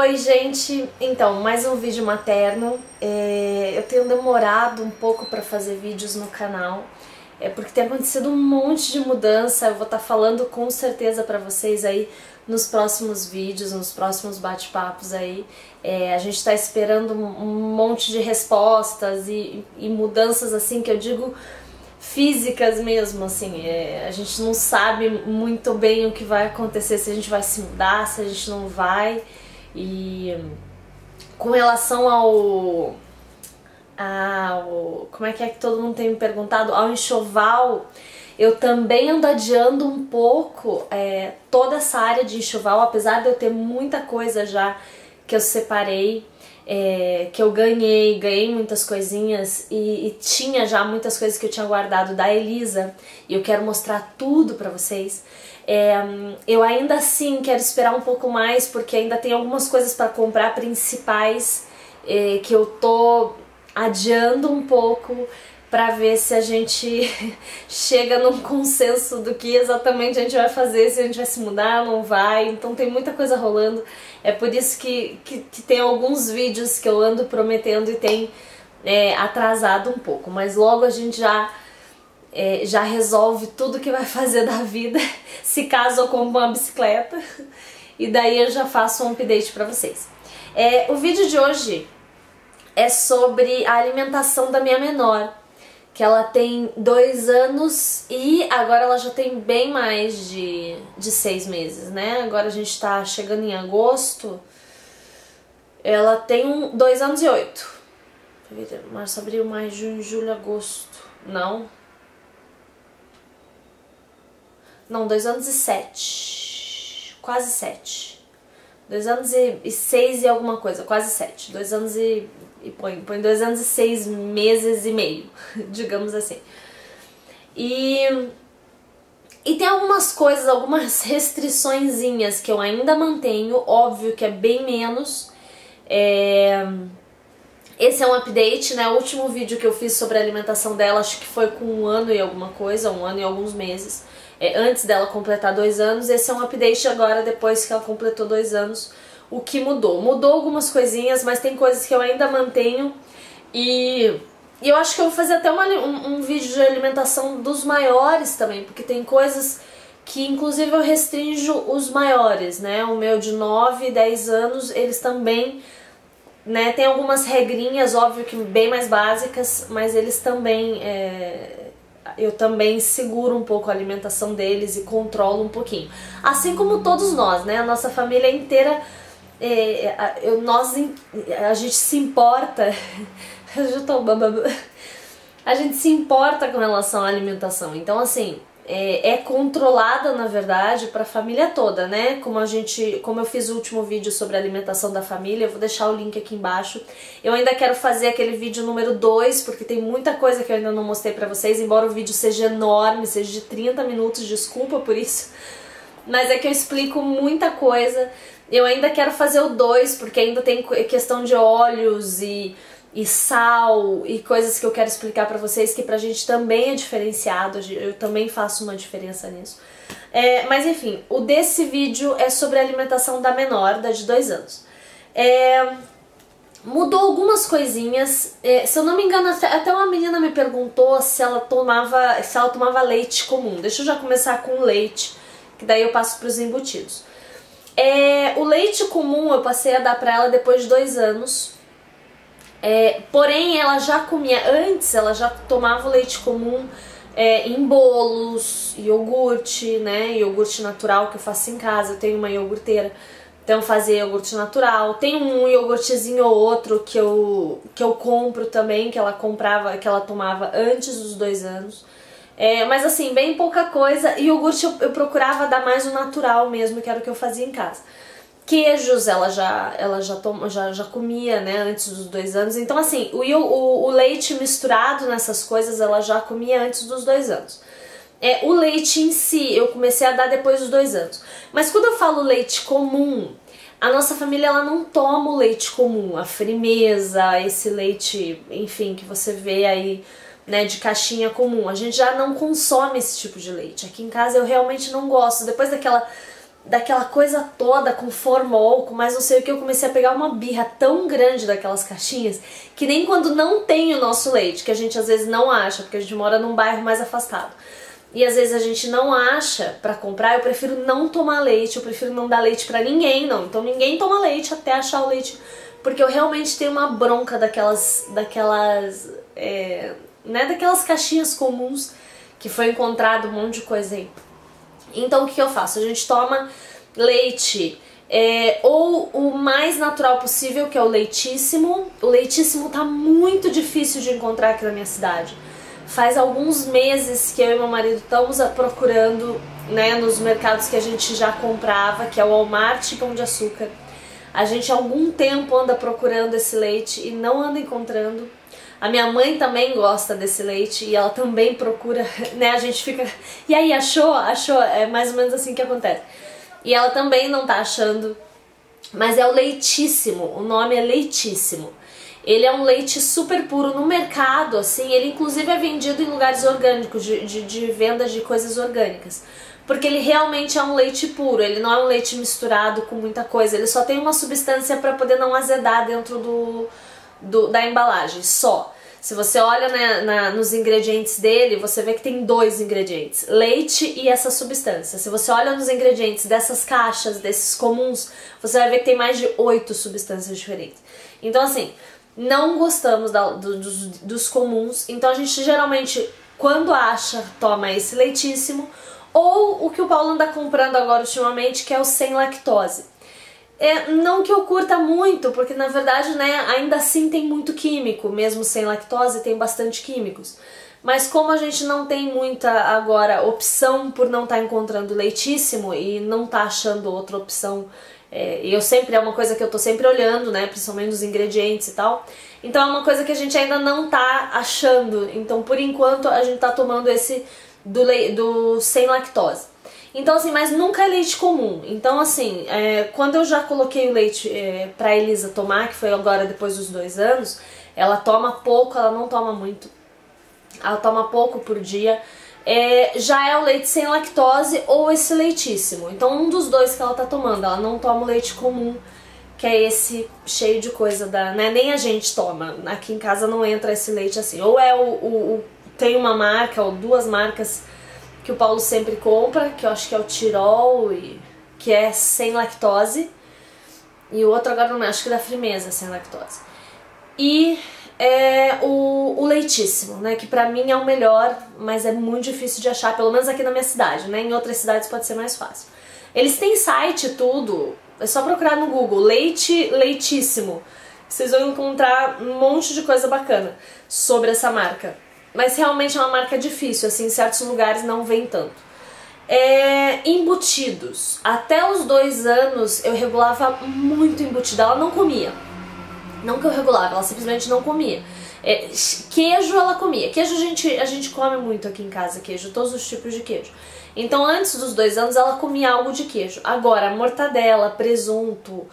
Oi gente, então, mais um vídeo materno. Eu tenho demorado um pouco para fazer vídeos no canal, porque tem acontecido um monte de mudança. Eu vou estar falando com certeza para vocês aí nos próximos vídeos, nos próximos bate-papos aí. A gente está esperando um monte de respostas e mudanças assim que eu digo físicas mesmo, assim. A gente não sabe muito bem o que vai acontecer, se a gente vai se mudar, se a gente não vai. E com relação ao como é que todo mundo tem me perguntado, ao enxoval, eu também ando adiando um pouco toda essa área de enxoval, apesar de eu ter muita coisa já que eu separei, que eu ganhei muitas coisinhas e tinha já muitas coisas que eu tinha guardado da Elisa e eu quero mostrar tudo pra vocês. Eu ainda assim quero esperar um pouco mais porque ainda tem algumas coisas para comprar principais que eu tô adiando um pouco para ver se a gente chega num consenso do que exatamente a gente vai fazer, se a gente vai se mudar, não vai. Então tem muita coisa rolando. É por isso que tem alguns vídeos que eu ando prometendo e tem atrasado um pouco, mas logo a gente já resolve tudo que vai fazer da vida, se caso eu compro uma bicicleta, e daí eu já faço um update pra vocês. O vídeo de hoje é sobre a alimentação da minha menor, que ela tem 2 anos e agora ela já tem bem mais de 6 meses, né? Agora a gente tá chegando em agosto, ela tem 2 anos e 8. Março, abril, maio, junho, julho, agosto. Não, 2 anos e 7. Quase 7. 2 anos e 6 e alguma coisa, quase 7. 2 anos e põe 2 anos e 6 meses e meio, digamos assim. E tem algumas coisas, algumas restriçõezinhas que eu ainda mantenho, óbvio que é bem menos. Esse é um update, né? O último vídeo que eu fiz sobre a alimentação dela, acho que foi com 1 ano e alguma coisa, 1 ano e alguns meses. Antes dela completar 2 anos, esse é um update agora, depois que ela completou 2 anos, o que mudou. Mudou algumas coisinhas, mas tem coisas que eu ainda mantenho e eu acho que eu vou fazer até um vídeo de alimentação dos maiores também, porque tem coisas que inclusive eu restringo os maiores, né? O meu de 9 e 10 anos, eles também, né? Tem algumas regrinhas, óbvio que bem mais básicas, mas eles também... eu também seguro um pouco a alimentação deles e controlo um pouquinho. Assim como todos nós, né? A nossa família inteira, a gente se importa, a gente se importa com relação à alimentação. Então, assim, é controlada, na verdade, para a família toda, né? Como eu fiz o último vídeo sobre a alimentação da família, eu vou deixar o link aqui embaixo. Eu ainda quero fazer aquele vídeo número 2, porque tem muita coisa que eu ainda não mostrei pra vocês, embora o vídeo seja enorme, seja de 30 minutos, desculpa por isso. Mas é que eu explico muita coisa. Eu ainda quero fazer o 2, porque ainda tem questão de óleos e sal e coisas que eu quero explicar pra vocês, que pra gente também é diferenciado, eu também faço uma diferença nisso. Mas enfim, o desse vídeo é sobre a alimentação da menor, da de 2 anos. Mudou algumas coisinhas, se eu não me engano, até uma menina me perguntou se ela tomava leite comum. Deixa eu já começar com o leite, que daí eu passo pros embutidos. O leite comum eu passei a dar pra ela depois de 2 anos. Porém ela já comia, antes ela já tomava o leite comum em bolos, iogurte, né, iogurte natural que eu faço em casa, eu tenho uma iogurteira, então fazia iogurte natural. Tem um iogurtezinho ou outro que eu compro também, que ela tomava antes dos 2 anos, mas assim, bem pouca coisa. Iogurte eu procurava dar mais o natural mesmo, que era o que eu fazia em casa. Queijos ela já comia, né, antes dos 2 anos. Então assim, o leite misturado nessas coisas ela já comia antes dos 2 anos. O leite em si eu comecei a dar depois dos 2 anos. Mas quando eu falo leite comum, a nossa família ela não toma o leite comum, a Frimeza, esse leite, enfim, que você vê aí, né, de caixinha comum. A gente já não consome esse tipo de leite. Aqui em casa eu realmente não gosto. Depois daquela daquela coisa toda com formol, com mais não sei o que, eu comecei a pegar uma birra tão grande daquelas caixinhas que nem quando não tem o nosso leite, que a gente às vezes não acha, porque a gente mora num bairro mais afastado, e às vezes a gente não acha pra comprar, eu prefiro não tomar leite, eu prefiro não dar leite pra ninguém, não. Então ninguém toma leite até achar o leite, porque eu realmente tenho uma bronca daquelas caixinhas comuns que foi encontrado um monte de coisa aí. Então o que eu faço? A gente toma leite ou o mais natural possível, que é o Leitíssimo. O Leitíssimo tá muito difícil de encontrar aqui na minha cidade. Faz alguns meses que eu e meu marido estamos procurando, né, nos mercados que a gente já comprava, que é o Walmart e Pão de Açúcar. A gente há algum tempo anda procurando esse leite e não anda encontrando. A minha mãe também gosta desse leite e ela também procura, né, a gente fica... E aí, achou? Achou? É mais ou menos assim que acontece. E ela também não tá achando, mas é o Leitíssimo, o nome é Leitíssimo. Ele é um leite super puro no mercado, assim, ele inclusive é vendido em lugares orgânicos, de venda de coisas orgânicas. Porque ele realmente é um leite puro, ele não é um leite misturado com muita coisa, ele só tem uma substância para poder não azedar dentro da embalagem, só. Se você olha, né, nos ingredientes dele, você vê que tem 2 ingredientes, leite e essa substância. Se você olha nos ingredientes dessas caixas, desses comuns, você vai ver que tem mais de 8 substâncias diferentes. Então assim, não gostamos dos comuns, então a gente geralmente, quando acha, toma esse Leitíssimo, ou o que o Paulo anda comprando agora ultimamente, que é o sem lactose. Não que eu curta muito, porque na verdade, né, ainda assim tem muito químico, mesmo sem lactose tem bastante químicos. Mas como a gente não tem muita agora opção por não estar encontrando Leitíssimo e não tá achando outra opção, é uma coisa que eu tô sempre olhando, né, principalmente nos ingredientes e tal. Então é uma coisa que a gente ainda não tá achando. Então por enquanto a gente tá tomando esse do sem lactose. Então assim, mas nunca é leite comum. Então assim, quando eu já coloquei o leite pra Elisa tomar, que foi agora depois dos 2 anos, ela toma pouco, ela não toma muito. Ela toma pouco por dia. Já é o leite sem lactose ou esse Leitíssimo. Então um dos 2 que ela tá tomando, ela não toma o leite comum, que é esse cheio de coisa né? Nem a gente toma. Aqui em casa não entra esse leite assim. Ou tem uma marca ou 2 marcas que o Paulo sempre compra, que eu acho que é o Tirol, que é sem lactose, e o outro agora não, acho que é da Frimeza, sem lactose. E o Leitíssimo, né, que pra mim é o melhor, mas é muito difícil de achar, pelo menos aqui na minha cidade, né, em outras cidades pode ser mais fácil. Eles têm site e tudo, é só procurar no Google, Leitíssimo, vocês vão encontrar um monte de coisa bacana sobre essa marca. Mas realmente é uma marca difícil, assim, em certos lugares não vem tanto. Embutidos. Até os 2 anos eu regulava muito embutido, ela não comia. Não que eu regulava, ela simplesmente não comia. Queijo ela comia. Queijo a gente come muito aqui em casa, queijo, todos os tipos de queijo. Então antes dos 2 anos ela comia algo de queijo. Agora, mortadela, presunto,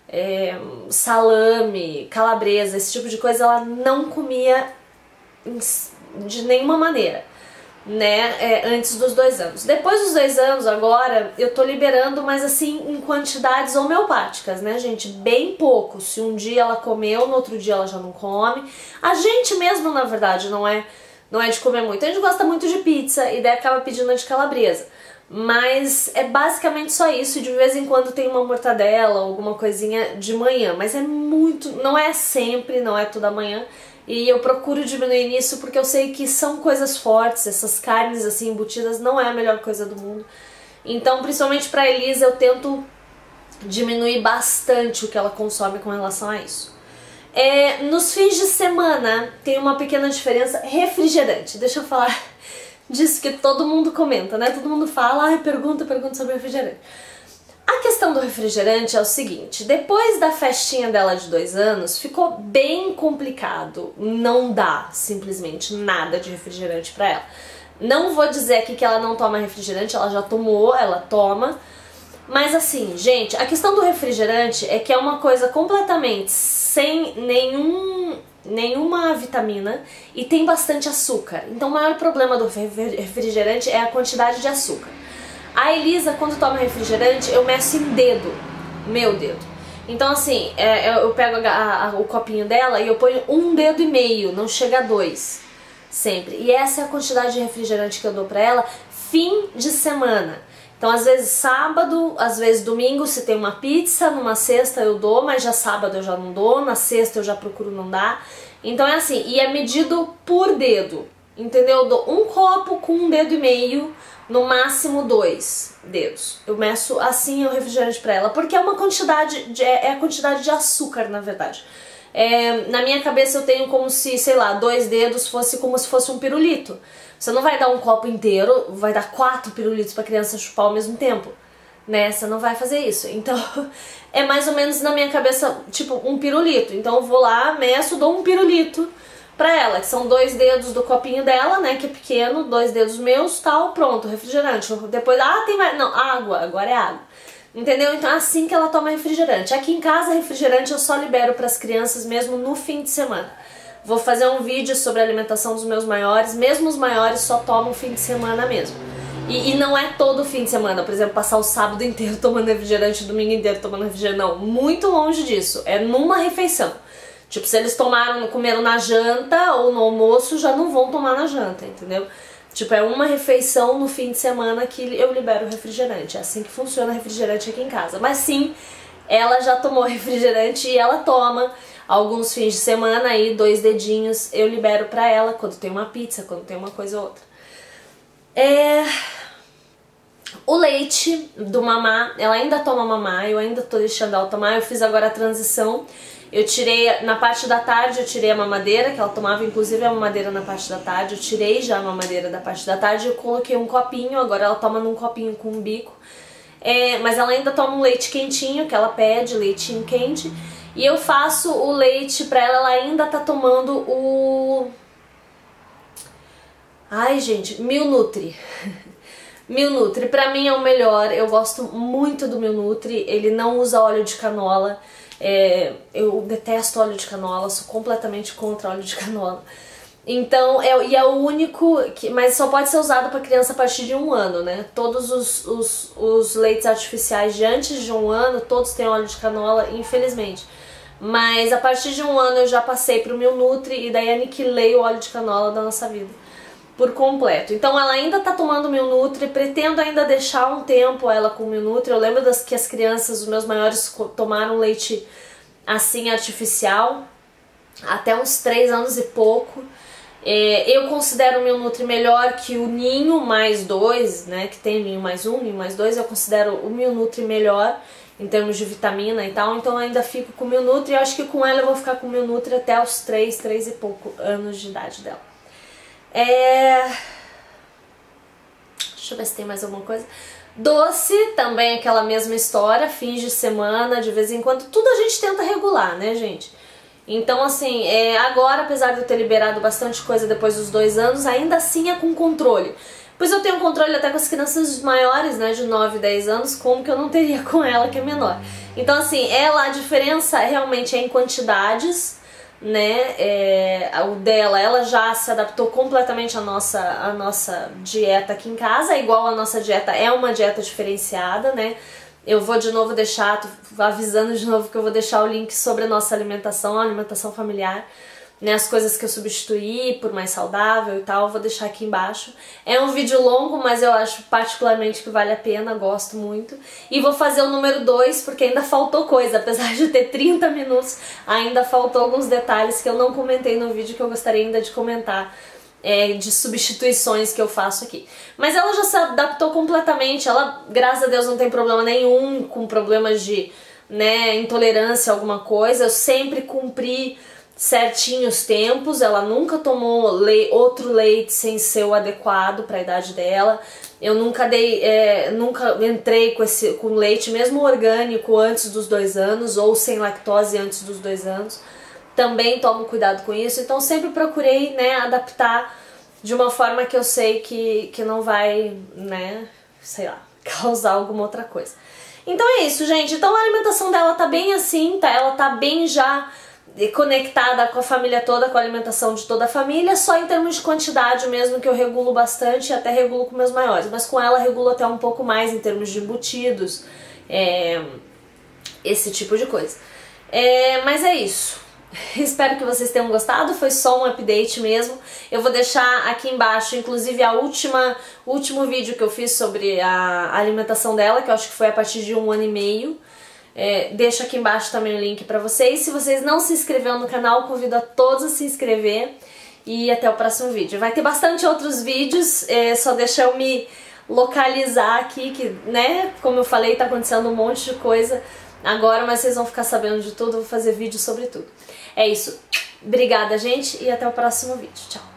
salame, calabresa, esse tipo de coisa ela não comia de nenhuma maneira, né, antes dos 2 anos. Depois dos 2 anos, agora, eu tô liberando, mas assim, em quantidades homeopáticas, né, gente, bem pouco. Se um dia ela comeu, no outro dia ela já não come. A gente mesmo, na verdade, não é de comer muito. A gente gosta muito de pizza e daí acaba pedindo a de calabresa. Mas é basicamente só isso, e de vez em quando tem uma mortadela, alguma coisinha de manhã, mas é muito, não é sempre, não é toda manhã. E eu procuro diminuir nisso porque eu sei que são coisas fortes, essas carnes assim embutidas não é a melhor coisa do mundo. Então, principalmente pra Elisa, eu tento diminuir bastante o que ela consome com relação a isso. Nos fins de semana tem uma pequena diferença. Refrigerante, deixa eu falar disso que todo mundo comenta, né? Todo mundo fala, pergunta sobre refrigerante. A questão do refrigerante é o seguinte, depois da festinha dela de 2 anos, ficou bem complicado, não dá simplesmente nada de refrigerante pra ela. Não vou dizer aqui que ela não toma refrigerante, ela já tomou, ela toma, mas assim, gente, a questão do refrigerante é que é uma coisa completamente sem nenhuma vitamina e tem bastante açúcar. Então o maior problema do refrigerante é a quantidade de açúcar. A Elisa, quando toma refrigerante, eu meço em dedo, meu dedo. Então assim, eu pego o copinho dela e eu ponho 1,5 dedo, não chega a 2, sempre. E essa é a quantidade de refrigerante que eu dou pra ela fim de semana. Então às vezes sábado, às vezes domingo, se tem uma pizza, numa sexta eu dou, mas já sábado eu já não dou, na sexta eu já procuro não dar. Então é assim, e é medido por dedo, entendeu? Eu dou um copo com 1,5 dedo, no máximo 2 dedos. Eu meço assim o refrigerante pra ela, porque é uma quantidade, é a quantidade de açúcar, na verdade. Na minha cabeça eu tenho como se, sei lá, 2 dedos fosse como se fosse um pirulito. Você não vai dar um copo inteiro, vai dar 4 pirulitos pra criança chupar ao mesmo tempo, né? Você não vai fazer isso. Então, é mais ou menos na minha cabeça, tipo, um pirulito. Então eu vou lá, meço, dou um pirulito pra ela, que são 2 dedos do copinho dela, né, que é pequeno, 2 dedos meus, tal, pronto, refrigerante. Depois, tem mais, não, água, agora é água. Entendeu? Então é assim que ela toma refrigerante. Aqui em casa, refrigerante eu só libero pras crianças mesmo no fim de semana. Vou fazer um vídeo sobre a alimentação dos meus maiores, mesmo os maiores só tomam fim de semana mesmo. E não é todo fim de semana, por exemplo, passar o sábado inteiro tomando refrigerante, o domingo inteiro tomando refrigerante, não, muito longe disso, é numa refeição. Tipo, se eles comeram na janta ou no almoço, já não vão tomar na janta, entendeu? Tipo, é uma refeição no fim de semana que eu libero refrigerante. É assim que funciona refrigerante aqui em casa. Mas sim, ela já tomou refrigerante e ela toma alguns fins de semana aí, 2 dedinhos, eu libero pra ela quando tem uma pizza, quando tem uma coisa ou outra. O leite do mamá, ela ainda toma mamá, eu ainda tô deixando ela tomar, eu fiz agora a transição. Eu tirei, na parte da tarde eu tirei a mamadeira, que ela tomava inclusive a mamadeira na parte da tarde, eu tirei já a mamadeira da parte da tarde, eu coloquei um copinho, agora ela toma num copinho com um bico. Mas ela ainda toma um leite quentinho, que ela pede, leitinho quente. E eu faço o leite pra ela, ela ainda tá tomando o... Ai, gente, Milnutri. Milnutri, pra mim é o melhor, eu gosto muito do Milnutri, ele não usa óleo de canola. Eu detesto óleo de canola, sou completamente contra óleo de canola. Então, e é o único, mas só pode ser usado para criança a partir de 1 ano, né? Todos os leites artificiais de antes de 1 ano, todos têm óleo de canola, infelizmente. Mas a partir de 1 ano eu já passei pro Milnutri e daí aniquilei o óleo de canola da nossa vida por completo. Então ela ainda tá tomando Milnutri, pretendo ainda deixar um tempo ela com Milnutri. Eu lembro que as crianças, os meus maiores, tomaram leite assim artificial até uns 3 anos e pouco. Eu considero o Milnutri melhor que o Ninho mais 2, né, que tem Ninho mais 1, Ninho mais 2, eu considero o Milnutri melhor em termos de vitamina e tal, então eu ainda fico com o Milnutri e eu acho que com ela eu vou ficar com o Milnutri até os 3 e pouco anos de idade dela. Deixa eu ver se tem mais alguma coisa. Doce, também aquela mesma história, fins de semana, de vez em quando, tudo a gente tenta regular, né, gente? Então, assim, agora, apesar de eu ter liberado bastante coisa depois dos 2 anos, ainda assim é com controle. Pois eu tenho controle até com as crianças maiores, né, de 9, 10 anos, como que eu não teria com ela, que é menor. Então, assim, a diferença realmente é em quantidades, né, o dela, ela já se adaptou completamente à nossa dieta aqui em casa, igual a nossa dieta é uma dieta diferenciada, né. Eu vou de novo deixar, tô avisando de novo que eu vou deixar o link sobre a nossa alimentação, a alimentação familiar, né, as coisas que eu substituí por mais saudável e tal, eu vou deixar aqui embaixo. É um vídeo longo, mas eu acho particularmente que vale a pena, gosto muito. E vou fazer o número 2, porque ainda faltou coisa, apesar de ter 30 minutos, ainda faltou alguns detalhes que eu não comentei no vídeo que eu gostaria ainda de comentar. De substituições que eu faço aqui. Mas ela já se adaptou completamente, ela, graças a Deus, não tem problema nenhum com problemas de, né, intolerância a alguma coisa. Eu sempre cumpri certinho os tempos, ela nunca tomou outro leite sem ser o adequado para a idade dela. Eu nunca nunca entrei com leite, mesmo orgânico, antes dos 2 anos, ou sem lactose antes dos 2 anos. Também tomo cuidado com isso, então sempre procurei, né, adaptar de uma forma que eu sei que não vai, né, sei lá, causar alguma outra coisa. Então é isso, gente. Então a alimentação dela tá bem assim, tá? Ela tá bem já conectada com a família toda, com a alimentação de toda a família, só em termos de quantidade mesmo que eu regulo bastante, até regulo com meus maiores, mas com ela regulo até um pouco mais em termos de embutidos, esse tipo de coisa. Mas é isso. Espero que vocês tenham gostado, foi só um update mesmo. Eu vou deixar aqui embaixo, inclusive, o último vídeo que eu fiz sobre a alimentação dela, que eu acho que foi a partir de 1 ano e meio. Deixo aqui embaixo também o link pra vocês. Se vocês não se inscreveram no canal, convido a todos a se inscrever. E até o próximo vídeo. Vai ter bastante outros vídeos, só deixa eu me localizar aqui, que, né, como eu falei, tá acontecendo um monte de coisa agora, mas vocês vão ficar sabendo de tudo, eu vou fazer vídeo sobre tudo. É isso. Obrigada, gente, e até o próximo vídeo. Tchau.